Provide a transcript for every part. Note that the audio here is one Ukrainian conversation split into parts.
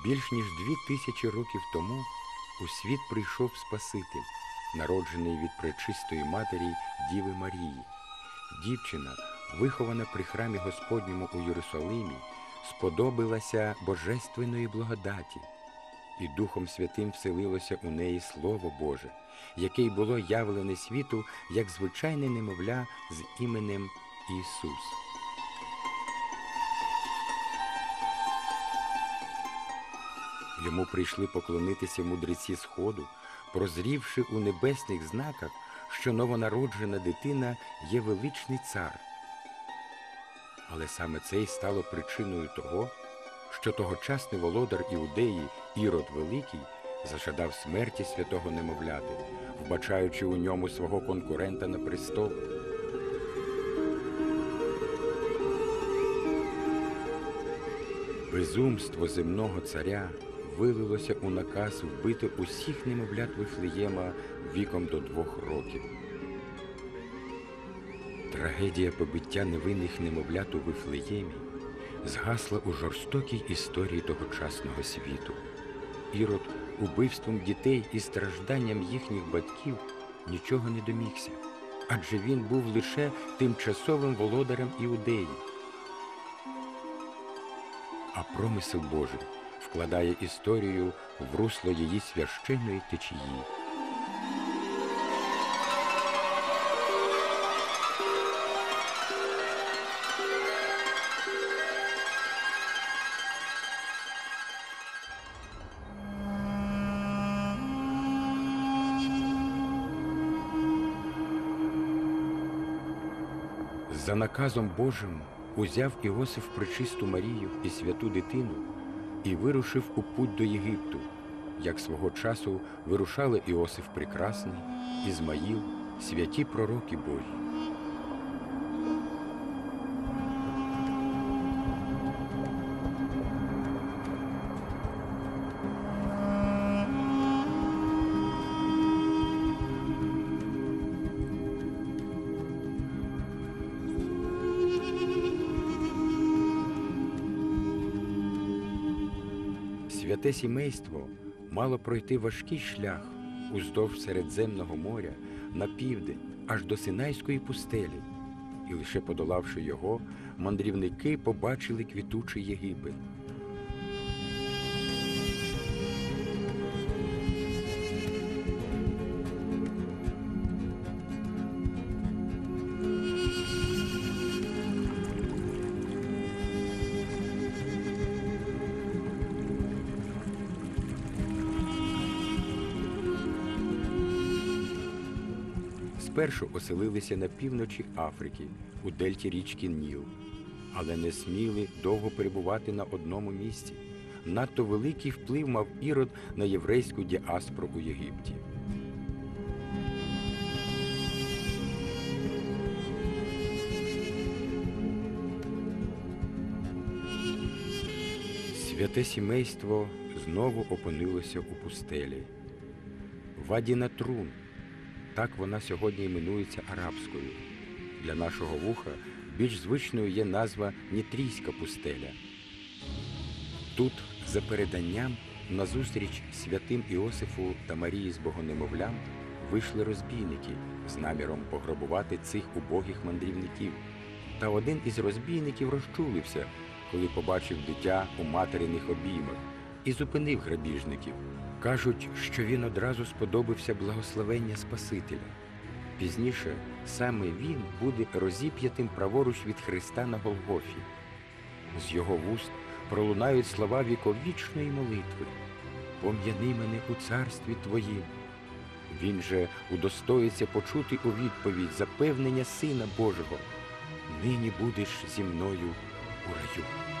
Більш ніж 2000 років тому у світ прийшов Спаситель, народжений від пречистої матері Діви Марії. Дівчина, вихована при храмі Господньому у Єрусалимі, сподобилася божественної благодаті, і Духом Святим вселилося у неї Слово Боже, яке й було явлене світу як звичайне немовля з іменем Ісус. Йому прийшли поклонитися мудреці Сходу, прозрівши у небесних знаках, що новонароджена дитина є величний цар. Але саме це й стало причиною того, що тогочасний володар Іудеї Ірод Великий зажадав смерті святого немовляти, вбачаючи у ньому свого конкурента на престол. Безумство земного царя вилилося у наказ вбити усіх немовлят Вифлеєма віком до 2 років. Трагедія побиття невинних немовлят у Вифлеємі згасла у жорстокій історії тогочасного світу. Ірод убивством дітей і стражданням їхніх батьків нічого не домігся, адже він був лише тимчасовим володарем Іудеї. А промисел Божий вкладає історію в русло її священної течії. За наказом Божим узяв Іосиф пречисту Марію і святу дитину і вирушив у путь до Єгипту, як свого часу вирушали Іосиф Прекрасний, Ізмаїл, святі пророки Божі. Святе сімейство мало пройти важкий шлях уздовж Середземного моря на південь, аж до Синайської пустелі. І лише подолавши його, мандрівники побачили квітучий Єгипет. Спершу оселилися на півночі Африки, у дельті річки Ніл, але не сміли довго перебувати на одному місці. Надто великий вплив мав Ірод на єврейську діаспору у Єгипті. Святе сімейство знову опинилося у пустелі. Ваді-Натрун, так вона сьогодні іменується арабською. Для нашого вуха більш звичною є назва Нітрійська пустеля. Тут, за переданням, назустріч святим Іосифу та Марії з Богонемовлям вийшли розбійники з наміром пограбувати цих убогих мандрівників. Та один із розбійників розчулився, коли побачив дитя у материних обіймах, і зупинив грабіжників. Кажуть, що він одразу сподобався благословення Спасителя. Пізніше саме він буде розіп'ятим праворуч від Христа на Голгофі. З його вуст пролунають слова віковічної молитви: «Пом'яни мене у царстві Твоїм». Він же удостоїться почути у відповідь запевнення Сина Божого: «Нині будеш зі мною у раю».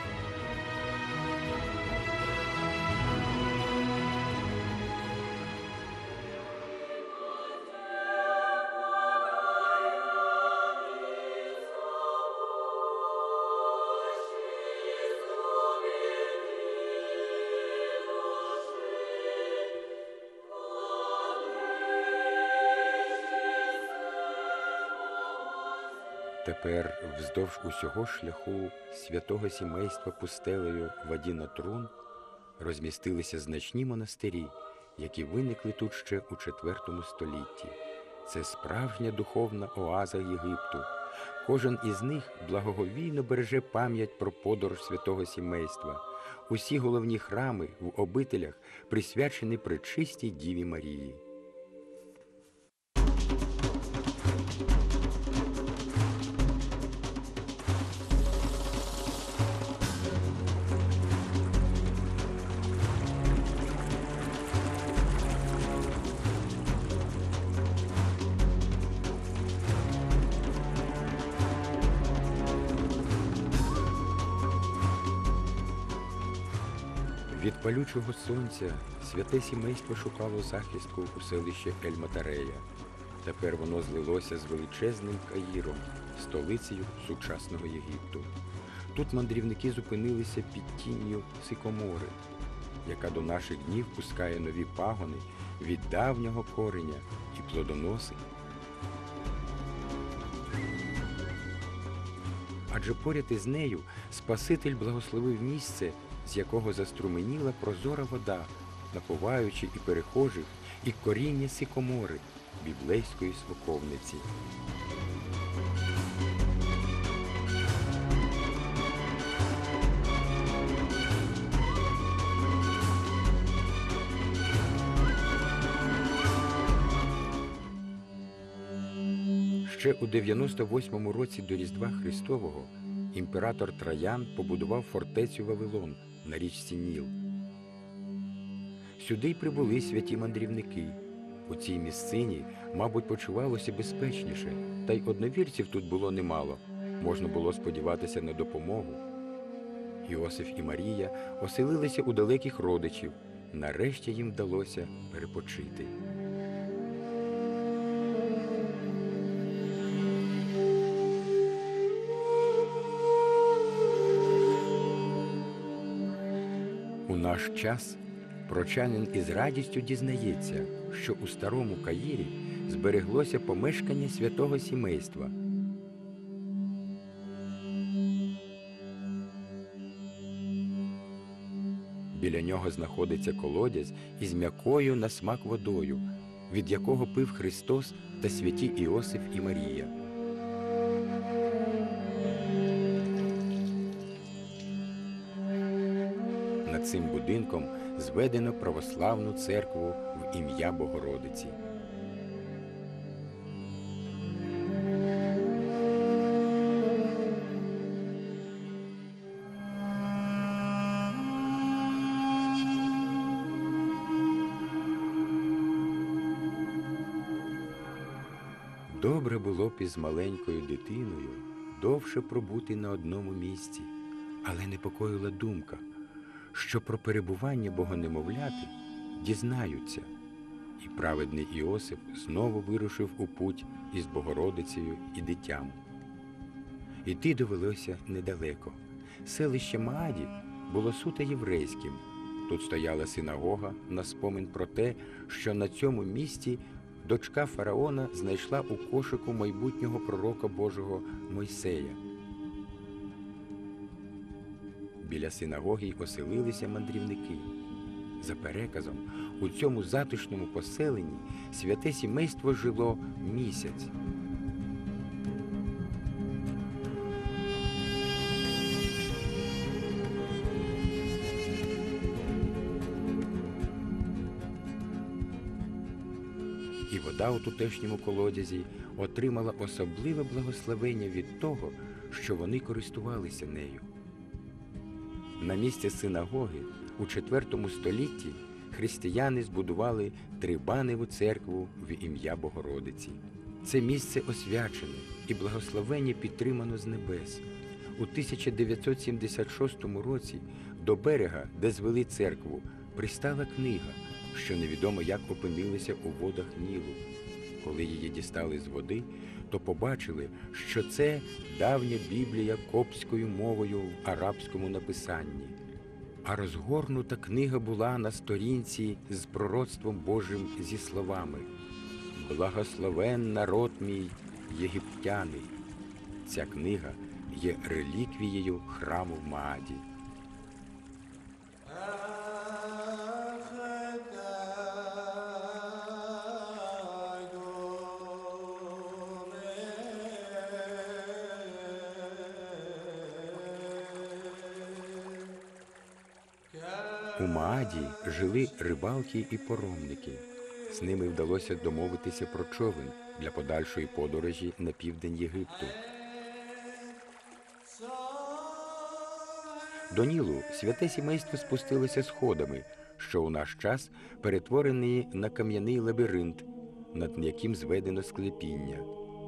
Тепер вздовж усього шляху святого сімейства пустелею Ваді-Натрун розмістилися значні монастирі, які виникли тут ще у IV столітті. Це справжня духовна оаза Єгипту. Кожен із них благоговійно береже пам'ять про подорож святого сімейства. Усі головні храми в обителях присвячені Пречистій Діві Марії. Від палючого сонця святе сімейство шукало захистку у селищі Ель-Матарея. Тепер воно злилося з величезним Каїром, столицею сучасного Єгипту. Тут мандрівники зупинилися під тінню сикомори, яка до наших днів пускає нові пагони від давнього кореня і плодоносить. Адже поряд із нею Спаситель благословив місце, з якого заструменіла прозора вода, напуваючи і перехожих, і коріння сикомори, біблейської смоковниці. Ще у 98-му році до Різдва Христового імператор Траян побудував фортецю Вавилон на річці Ніл. Сюди й прибули святі мандрівники. У цій місцині, мабуть, почувалося безпечніше, та й одновірців тут було немало. Можна було сподіватися на допомогу. Іосиф і Марія оселилися у далеких родичів. Нарешті їм вдалося перепочити. У наш час прочанин із радістю дізнається, що у старому Каїрі збереглося помешкання святого сімейства. Біля нього знаходиться колодязь із м'якою на смак водою, від якого пив Христос та святі Іосиф і Марія. Над цим будинком зведено православну церкву в ім'я Богородиці. Добре було б із маленькою дитиною довше пробути на одному місці, але непокоїла думка, що про перебування богонемовляти дізнаються. І праведний Іосиф знову вирушив у путь із Богородицею і дитям. Іти довелося недалеко. Селище Мааді було суто єврейським. Тут стояла синагога на спомин про те, що на цьому місці дочка фараона знайшла у кошику майбутнього пророка Божого Мойсея. Біля синагоги й оселилися мандрівники. За переказом, у цьому затишному поселенні святе сімейство жило місяць. І вода у тутешньому колодязі отримала особливе благословення від того, що вони користувалися нею. На місці синагоги у IV столітті християни збудували трибаневу церкву в ім'я Богородиці. Це місце освячене і благословення підтримано з небес. У 1976 році до берега, де звели церкву, пристала книга, що невідомо як опинилася у водах Нілу. Коли її дістали з води, то побачили, що це давня Біблія коптською мовою в арабському написанні. А розгорнута книга була на сторінці з пророцтвом Божим зі словами «Благословен народ мій, єгиптяни». Ця книга є реліквією храму в Мааді. У Мааді жили рибалки і поромники. З ними вдалося домовитися про човен для подальшої подорожі на південь Єгипту. До Нілу святе сімейство спустилося сходами, що у наш час перетворений на кам'яний лабіринт, над яким зведено склепіння.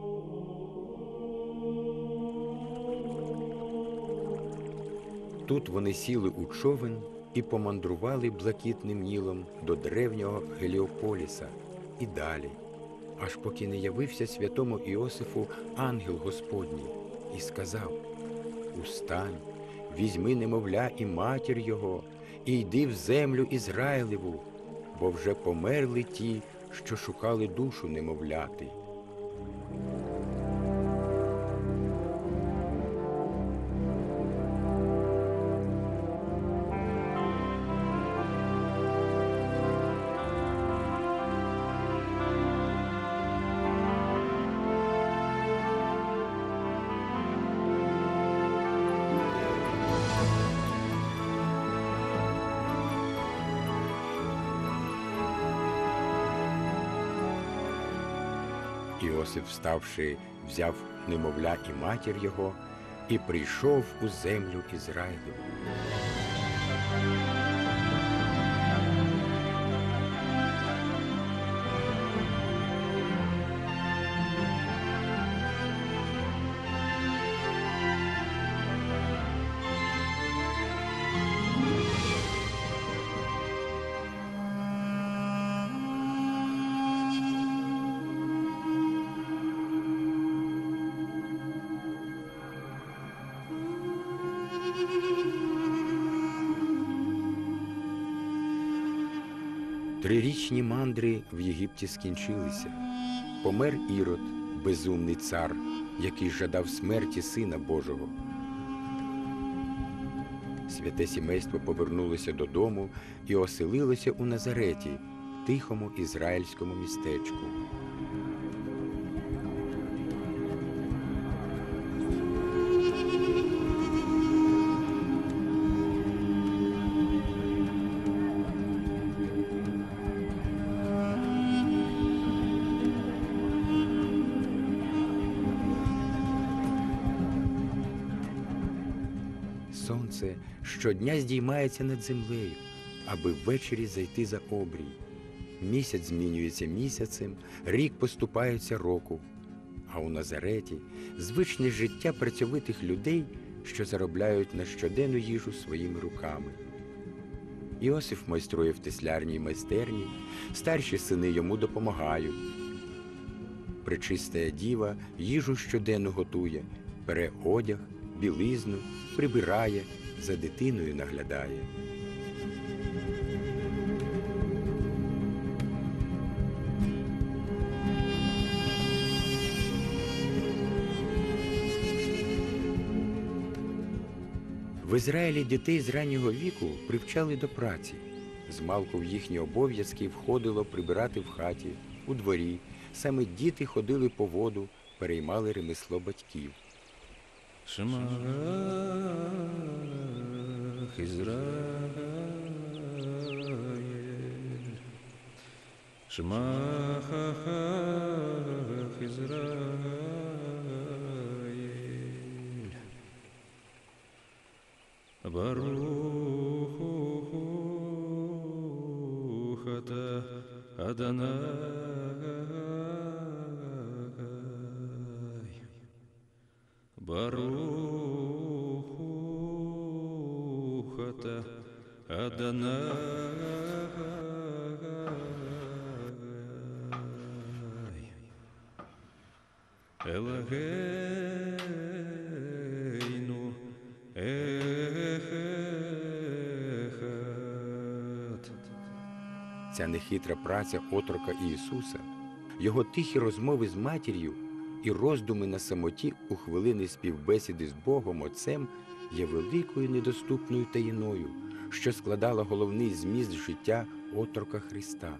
Тут вони сіли у човен і помандрували блакитним Нілом до древнього Геліополіса і далі, аж поки не явився святому Іосифу ангел Господній і сказав: «Устань, візьми немовля і матір його, і йди в землю Ізраїлеву, бо вже померли ті, що шукали душу немовляти». Іосиф, вставши, взяв немовля і матір його і прийшов у землю Ізраїлеву. Трирічні мандри в Єгипті скінчилися. Помер Ірод, безумний цар, який жадав смерті Сина Божого. Святе сімейство повернулося додому і оселилося у Назареті, тихому ізраїльському містечку. Сонце щодня здіймається над землею, аби ввечері зайти за обрій. Місяць змінюється місяцем, рік поступається року. А у Назареті звичне життя працьовитих людей, що заробляють на щоденну їжу своїми руками. Іосиф майструє в теслярній майстерні, старші сини йому допомагають. Пречиста Діва їжу щоденно готує, пере одяг, білизну, прибирає, за дитиною наглядає. В Ізраїлі дітей з раннього віку привчали до праці. Змалку в їхні обов'язки входило прибирати в хаті, у дворі. Саме діти ходили по воду, переймали ремесло батьків. Шемах Ізраїль, Шемах Ізраїль, Барух ата Адонай, Барух ата Адонай, Елагейну Ехад. Ця нехитра праця отрока Ісуса, його тихі розмови з матір'ю і роздуми на самоті у хвилини співбесіди з Богом Отцем є великою недоступною таїною, що складала головний зміст життя отрока Христа.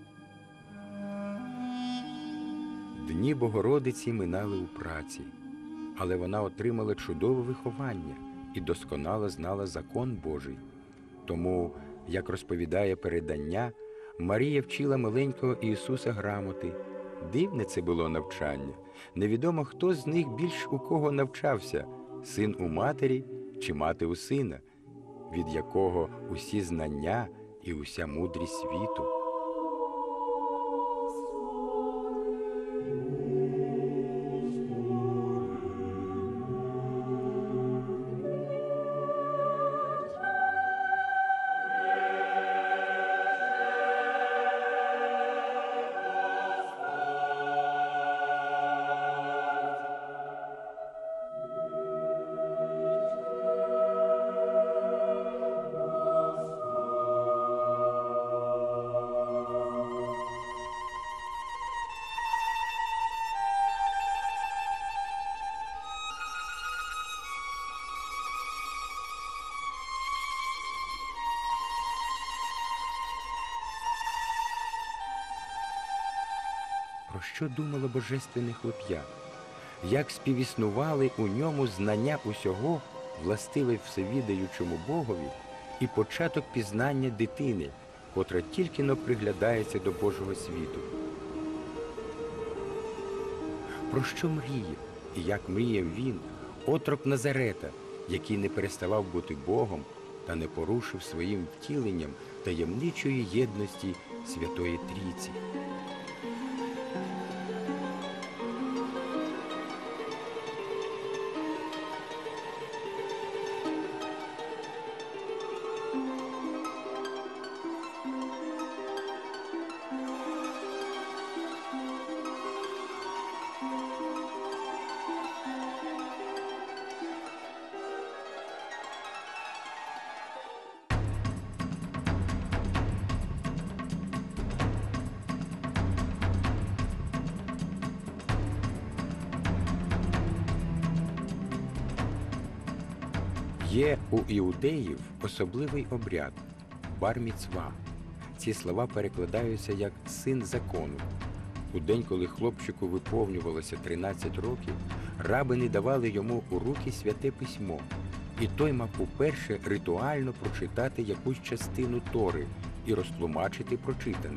Дні Богородиці минали у праці, але вона отримала чудове виховання і досконало знала закон Божий. Тому Як розповідає передання, Марія вчила маленького Ісуса грамоти. Дивне це було навчання. Невідомо, хто з них більш у кого навчався – син у матері чи мати у сина, від якого усі знання і уся мудрість світу. Про що думало божественне хлоп'я? Як співіснували у ньому знання усього, властиве всевідаючому Богові, і початок пізнання дитини, котра тільки-но приглядається до Божого світу? Про що мріяв і як мріяв він, отрок Назарета, який не переставав бути Богом та не порушив своїм втіленням таємничої єдності Святої Трійці? Є у іудеїв особливий обряд – бар-міцва. Ці слова перекладаються як «син закону». У день, коли хлопчику виповнювалося 13 років, рабини давали йому у руки святе письмо, і той мав уперше ритуально прочитати якусь частину Тори і розтлумачити прочитане.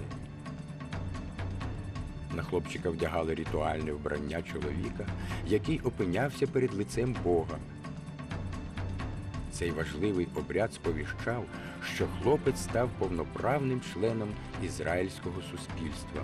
На хлопчика вдягали ритуальне вбрання чоловіка, який опинявся перед лицем Бога. Цей важливий обряд сповіщав, що хлопець став повноправним членом ізраїльського суспільства.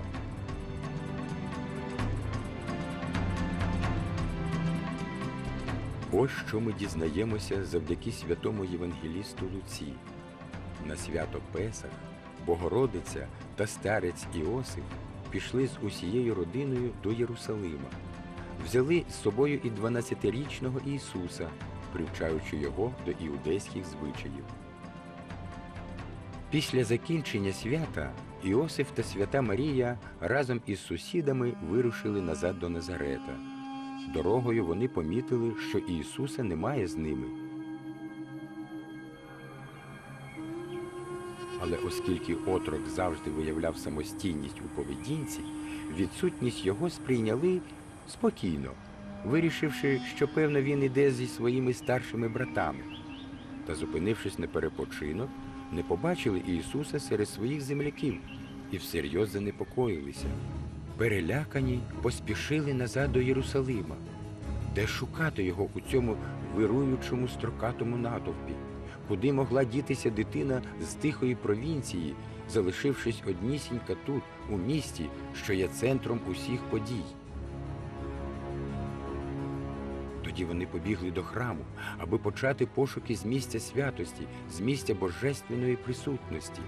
Ось що ми дізнаємося завдяки святому євангелісту Луці. На свято Песах Богородиця та старець Іосиф пішли з усією родиною до Єрусалима. Взяли з собою і 12-річного Ісуса, привчаючи його до іудейських звичаїв. Після закінчення свята Іосиф та свята Марія разом із сусідами вирушили назад до Назарета. Дорогою вони помітили, що Ісуса немає з ними. Але оскільки отрок завжди виявляв самостійність у поведінці, відсутність його сприйняли спокійно, вирішивши, що, певно, він іде зі своїми старшими братами. Та, зупинившись на перепочинок, не побачили Ісуса серед своїх земляків і всерйоз занепокоїлися. Перелякані поспішили назад до Єрусалима. Де шукати його у цьому вируючому строкатому натовпі? Куди могла дітися дитина з тихої провінції, залишившись однісінька тут, у місті, що є центром усіх подій? Тоді вони побігли до храму, аби почати пошуки з місця святості, з місця божественної присутності.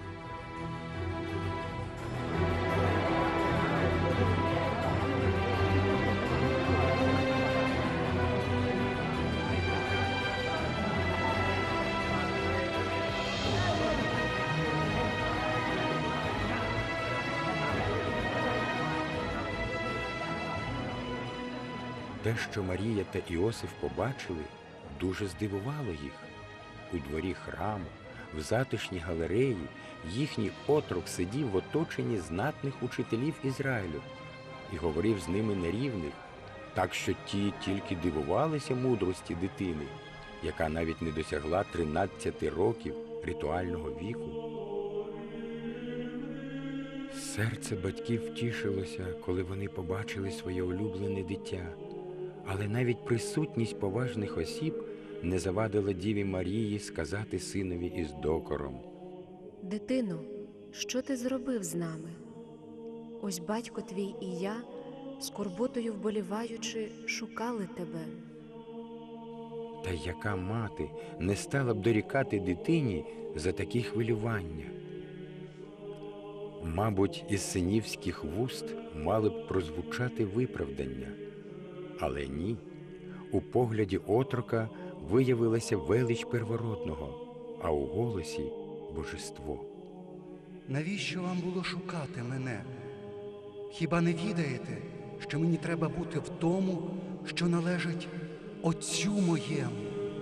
Те, що Марія та Іосиф побачили, дуже здивувало їх. У дворі храму, в затишній галереї, їхній отрок сидів в оточенні знатних учителів Ізраїлю і говорив з ними на рівних, так що ті тільки дивувалися мудрості дитини. яка навіть не досягла 13 років ритуального віку. Серце батьків тішилося, коли вони побачили своє улюблене дитя, але навіть присутність поважних осіб не завадила Діві Марії сказати синові із докором: «Дитино, що ти зробив з нами? Ось батько твій і я, скорботою вболіваючи, шукали тебе». Та яка мати не стала б дорікати дитині за такі хвилювання? Мабуть, із синівських вуст мали б прозвучати виправдання. Але ні, у погляді отрока виявилася велич первородного, а у голосі – божество. Навіщо вам було шукати мене? Хіба не відаєте, що мені треба бути в тому, що належить Отцю моєму?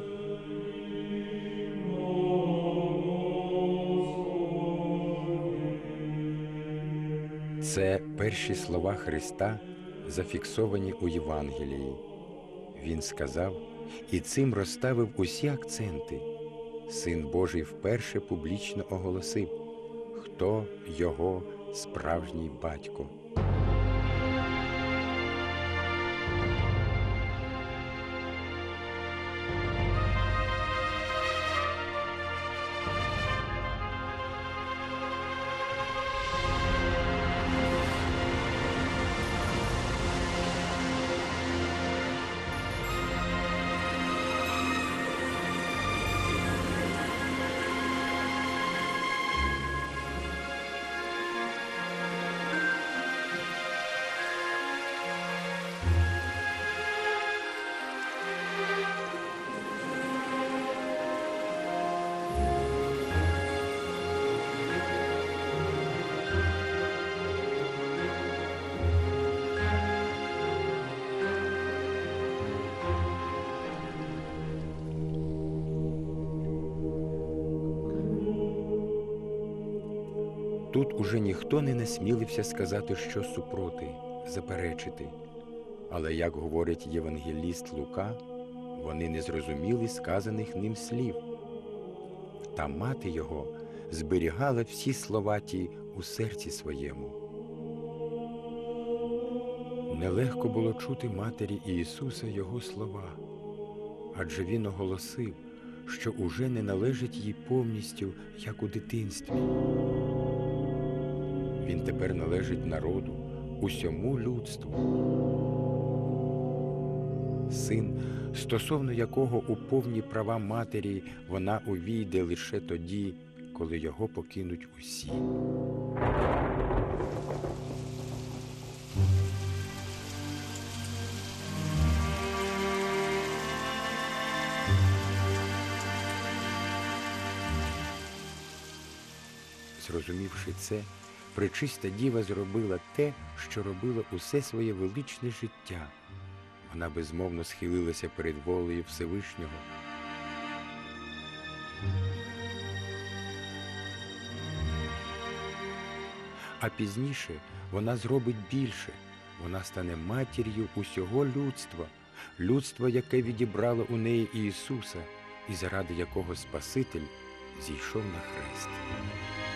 Це перші слова Христа, зафіксовані у Євангелії. Він сказав і цим розставив усі акценти. Син Божий вперше публічно оголосив, хто його справжній батько. Тут уже ніхто не насмілився сказати щось супроти, заперечити. Але, як говорить євангеліст Лука, вони не зрозуміли сказаних ним слів. Та мати його зберігала всі слова ті у серці своєму. Нелегко було чути матері Ісуса його слова, адже він оголосив, що уже не належить їй повністю, як у дитинстві. Він тепер належить народу, усьому людству. Син, стосовно якого у повні права матері вона увійде лише тоді, коли його покинуть усі. Зрозумівши це, Пречиста Діва зробила те, що робила усе своє величне життя. Вона безмовно схилилася перед волею Всевишнього. А пізніше вона зробить більше. Вона стане матір'ю усього людства, людства, яке відібрало у неї Ісуса, і заради якого Спаситель зійшов на хрест.